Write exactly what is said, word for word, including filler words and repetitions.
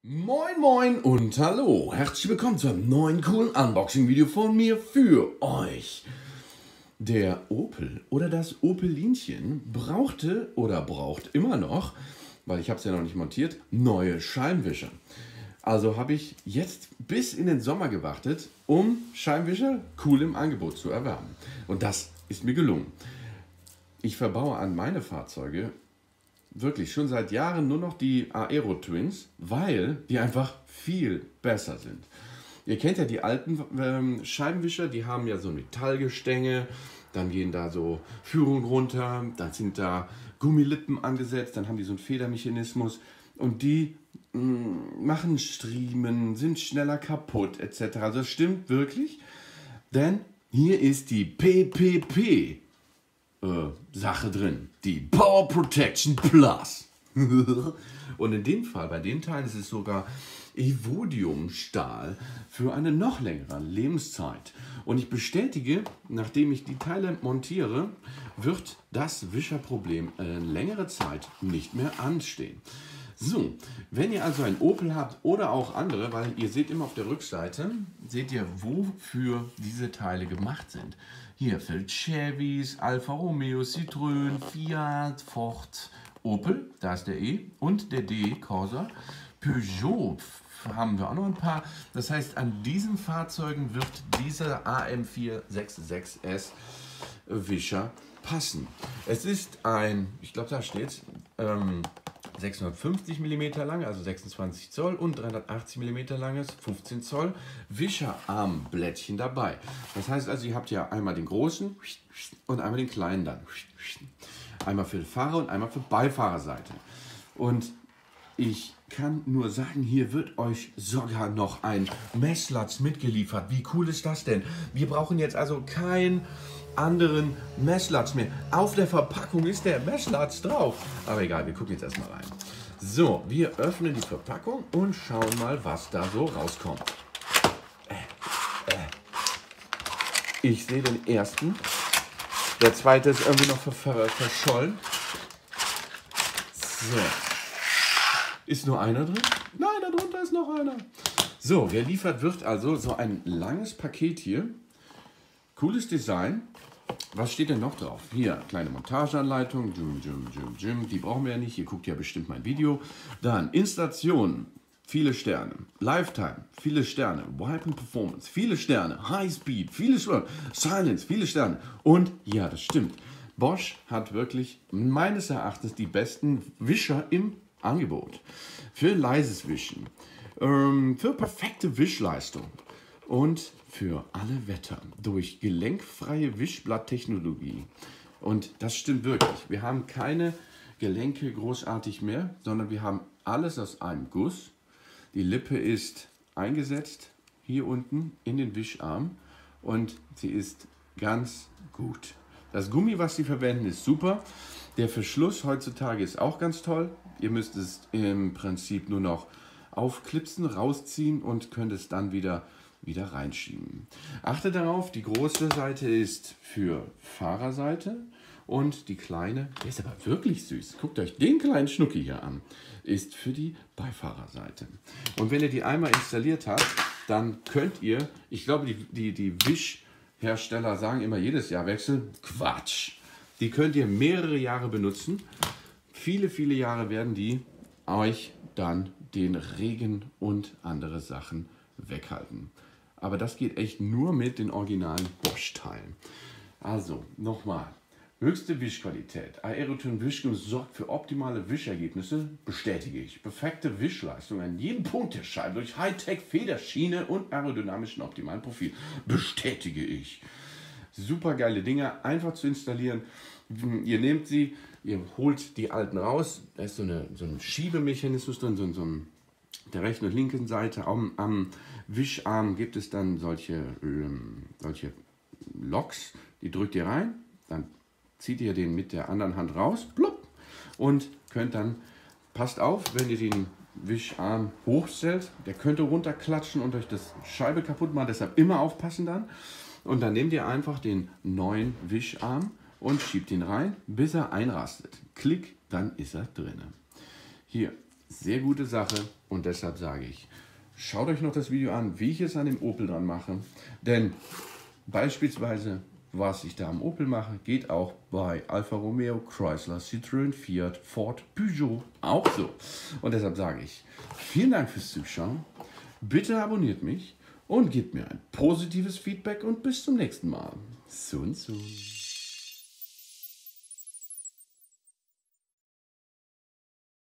Moin moin und hallo, herzlich willkommen zu einem neuen coolen Unboxing-Video von mir für euch. Der Opel oder das Opelinchen brauchte oder braucht immer noch, weil ich habe es ja noch nicht montiert, neue Scheibenwischer. Also habe ich jetzt bis in den Sommer gewartet, um Scheibenwischer cool im Angebot zu erwerben. Und das ist mir gelungen. Ich verbaue an meine Fahrzeuge wirklich schon seit Jahren nur noch die Aero Twins, weil die einfach viel besser sind. Ihr kennt ja die alten ähm, Scheibenwischer, die haben ja so Metallgestänge, dann gehen da so Führungen runter, dann sind da Gummilippen angesetzt, dann haben die so einen Federmechanismus und die mh, machen Striemen, sind schneller kaputt et cetera. Also das stimmt wirklich, denn hier ist die P P P Äh, Sache drin. Die Power Protection Plus. Und in dem Fall, bei dem Teil ist es sogar Evodium-Stahl für eine noch längere Lebenszeit. Und ich bestätige, nachdem ich die Teile montiere, wird das Wischerproblem eine längere Zeit nicht mehr anstehen. So, wenn ihr also ein Opel habt oder auch andere, weil ihr seht immer auf der Rückseite, seht ihr, wofür diese Teile gemacht sind. Hier für Chevys, Alfa Romeo, Citroën, Fiat, Ford, Opel, da ist der E und der D, Corsa, Peugeot haben wir auch noch ein paar. Das heißt, an diesen Fahrzeugen wird dieser A M vier sechsundsechzig S Wischer passen. Es ist ein, ich glaube da steht ähm, sechshundertfünfzig Millimeter lang, also sechsundzwanzig Zoll und dreihundertachtzig Millimeter langes fünfzehn Zoll Wischerarmblättchen dabei. Das heißt also, ihr habt ja einmal den großen und einmal den kleinen dann. Einmal für Fahrer- und einmal für Beifahrerseite. Und ich kann nur sagen, hier wird euch sogar noch ein Messlatz mitgeliefert. Wie cool ist das denn? Wir brauchen jetzt also keinen anderen Messlatz mehr. Auf der Verpackung ist der Messlatz drauf. Aber egal, wir gucken jetzt erstmal rein. So, wir öffnen die Verpackung und schauen mal, was da so rauskommt. Äh, äh. Ich sehe den ersten. Der zweite ist irgendwie noch verschollen. So. Ist nur einer drin? Nein, darunter ist noch einer. So, geliefert wird also so ein langes Paket hier. Cooles Design. Was steht denn noch drauf? Hier, kleine Montageanleitung. Jum, jum, jum, jum. Die brauchen wir ja nicht. Ihr guckt ja bestimmt mein Video. Dann Installation. Viele Sterne. Lifetime. Viele Sterne. Wipe and Performance. Viele Sterne. High Speed. Viele Sterne. Silence. Viele Sterne. Und ja, das stimmt. Bosch hat wirklich meines Erachtens die besten Wischer im Angebot. Für leises Wischen. Ähm, für perfekte Wischleistung. Und für alle Wetter durch gelenkfreie Wischblatttechnologie. Und das stimmt wirklich. Wir haben keine Gelenke großartig mehr, sondern wir haben alles aus einem Guss. Die Lippe ist eingesetzt hier unten in den Wischarm und sie ist ganz gut. Das Gummi, was sie verwenden, ist super. Der Verschluss heutzutage ist auch ganz toll. Ihr müsst es im Prinzip nur noch aufklipsen, rausziehen und könnt es dann wieder wieder reinschieben. Achtet darauf, die große Seite ist für Fahrerseite und die kleine, der ist aber wirklich süß, guckt euch den kleinen Schnucki hier an, ist für die Beifahrerseite. Und wenn ihr die einmal installiert habt, dann könnt ihr, ich glaube, die, die, die Wischhersteller sagen immer jedes Jahr wechseln, Quatsch. Die könnt ihr mehrere Jahre benutzen. Viele, viele Jahre werden die euch dann den Regen und andere Sachen weghalten. Aber das geht echt nur mit den originalen Bosch-Teilen. Also, nochmal. Höchste Wischqualität. Aeroton Wischgummi sorgt für optimale Wischergebnisse, bestätige ich. Perfekte Wischleistung an jedem Punkt der Scheibe durch Hightech-Federschiene und aerodynamischen optimalen Profil, bestätige ich. Super geile Dinger, einfach zu installieren. Ihr nehmt sie, ihr holt die alten raus. Da ist so, eine, so ein Schiebemechanismus drin, so, so ein der rechten und linken Seite am, am Wischarm gibt es dann solche, ähm, solche Loks, die drückt ihr rein, dann zieht ihr den mit der anderen Hand raus, plupp, und könnt dann, passt auf, wenn ihr den Wischarm hochstellt, der könnte runterklatschen und euch das Scheibe kaputt machen, deshalb immer aufpassen dann. Und dann nehmt ihr einfach den neuen Wischarm und schiebt ihn rein, bis er einrastet. Klick, dann ist er drin. Hier. Sehr gute Sache und deshalb sage ich, schaut euch noch das Video an, wie ich es an dem Opel dran mache. Denn beispielsweise, was ich da am Opel mache, geht auch bei Alfa Romeo, Chrysler, Citroën, Fiat, Ford, Peugeot auch so. Und deshalb sage ich, vielen Dank fürs Zuschauen. Bitte abonniert mich und gebt mir ein positives Feedback und bis zum nächsten Mal. Sun Sun.